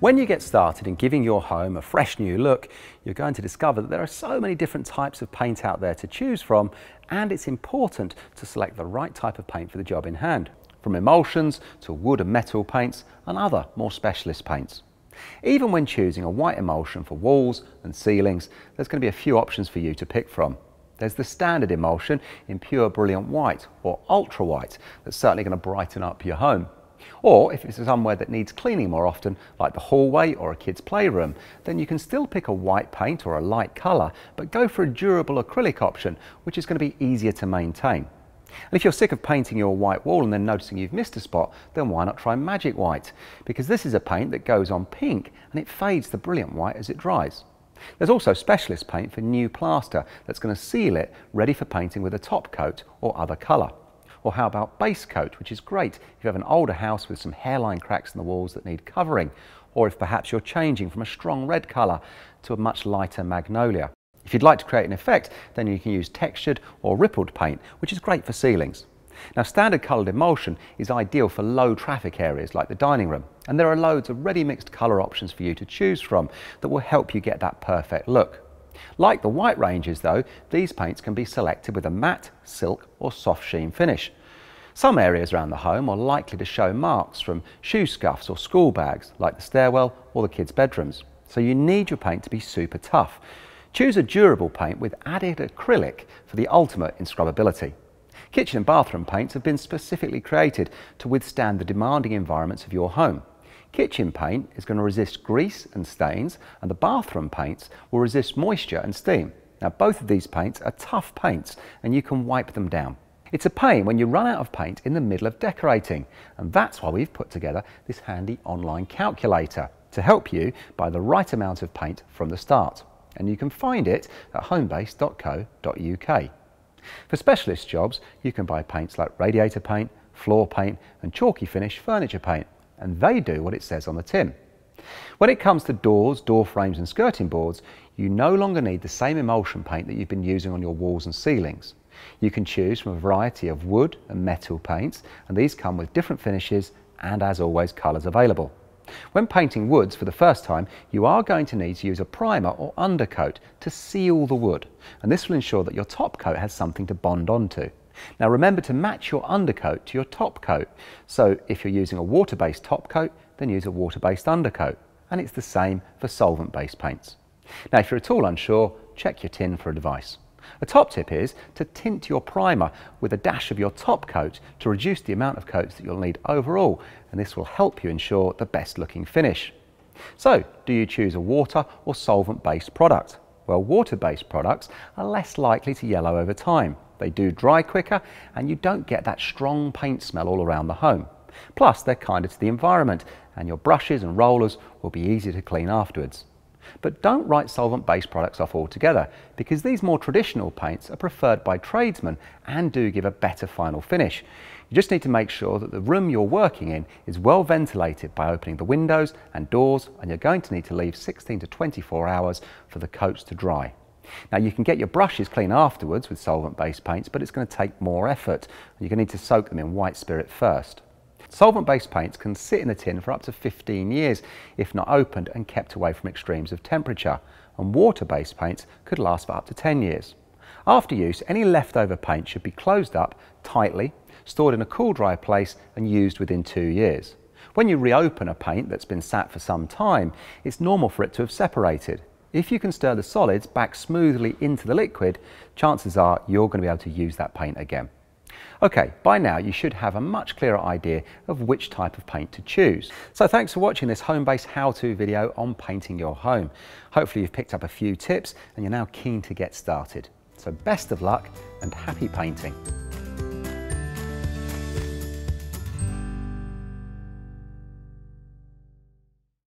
When you get started in giving your home a fresh new look, you're going to discover that there are so many different types of paint out there to choose from, and it's important to select the right type of paint for the job in hand, from emulsions to wood and metal paints and other more specialist paints. Even when choosing a white emulsion for walls and ceilings, there's going to be a few options for you to pick from. There's the standard emulsion in pure brilliant white or ultra white that's certainly going to brighten up your home. Or if it's somewhere that needs cleaning more often, like the hallway or a kid's playroom, then you can still pick a white paint or a light colour, but go for a durable acrylic option, which is going to be easier to maintain. And if you're sick of painting your white wall and then noticing you've missed a spot, then why not try Magic White? Because this is a paint that goes on pink and it fades the brilliant white as it dries. There's also specialist paint for new plaster that's going to seal it, ready for painting with a top coat or other colour. Or how about base coat, which is great if you have an older house with some hairline cracks in the walls that need covering, or if perhaps you're changing from a strong red colour to a much lighter magnolia. If you'd like to create an effect, then you can use textured or rippled paint, which is great for ceilings. Now, standard coloured emulsion is ideal for low traffic areas like the dining room, and there are loads of ready mixed colour options for you to choose from that will help you get that perfect look. Like the white ranges though, these paints can be selected with a matte, silk or soft sheen finish. Some areas around the home are likely to show marks from shoe scuffs or school bags, like the stairwell or the kids' bedrooms. So you need your paint to be super tough. Choose a durable paint with added acrylic for the ultimate in scrubbability. Kitchen and bathroom paints have been specifically created to withstand the demanding environments of your home. Kitchen paint is going to resist grease and stains, and the bathroom paints will resist moisture and steam. Now, both of these paints are tough paints and you can wipe them down. It's a pain when you run out of paint in the middle of decorating, and that's why we've put together this handy online calculator to help you buy the right amount of paint from the start. And you can find it at homebase.co.uk. For specialist jobs, you can buy paints like radiator paint, floor paint and chalky finish furniture paint, and they do what it says on the tin. When it comes to doors, door frames and skirting boards, you no longer need the same emulsion paint that you've been using on your walls and ceilings. You can choose from a variety of wood and metal paints, and these come with different finishes and, as always, colours available. When painting woods for the first time, you are going to need to use a primer or undercoat to seal the wood, and this will ensure that your top coat has something to bond onto. Now remember to match your undercoat to your top coat, so if you're using a water-based top coat, then use a water-based undercoat, and it's the same for solvent-based paints. Now if you're at all unsure, check your tin for advice. A top tip is to tint your primer with a dash of your top coat to reduce the amount of coats that you'll need overall, and this will help you ensure the best looking finish. So, do you choose a water or solvent-based product? Well, water-based products are less likely to yellow over time. They do dry quicker and you don't get that strong paint smell all around the home. Plus, they're kinder to the environment and your brushes and rollers will be easier to clean afterwards. But don't write solvent-based products off altogether, because these more traditional paints are preferred by tradesmen and do give a better final finish. You just need to make sure that the room you're working in is well ventilated by opening the windows and doors, and you're going to need to leave 16 to 24 hours for the coats to dry. Now you can get your brushes clean afterwards with solvent-based paints, but it's going to take more effort. You're going to need to soak them in white spirit first. Solvent-based paints can sit in a tin for up to 15 years if not opened and kept away from extremes of temperature, and water-based paints could last for up to 10 years. After use, any leftover paint should be closed up tightly, stored in a cool, dry place and used within 2 years. When you reopen a paint that's been sat for some time, it's normal for it to have separated. If you can stir the solids back smoothly into the liquid, chances are you're going to be able to use that paint again. Okay, by now you should have a much clearer idea of which type of paint to choose. So thanks for watching this Homebase how-to video on painting your home. Hopefully you've picked up a few tips and you're now keen to get started. So best of luck and happy painting.